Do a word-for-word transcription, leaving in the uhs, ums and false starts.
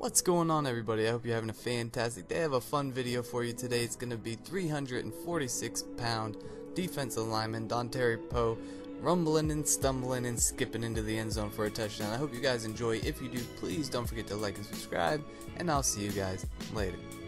What's going on, everybody? I hope you're having a fantastic day. I have a fun video for you today. It's going to be three hundred forty-six pound defensive lineman Dontari rumbling and stumbling and skipping into the end zone for a touchdown. I hope you guys enjoy. If you do, please don't forget to like and subscribe, and I'll see you guys later.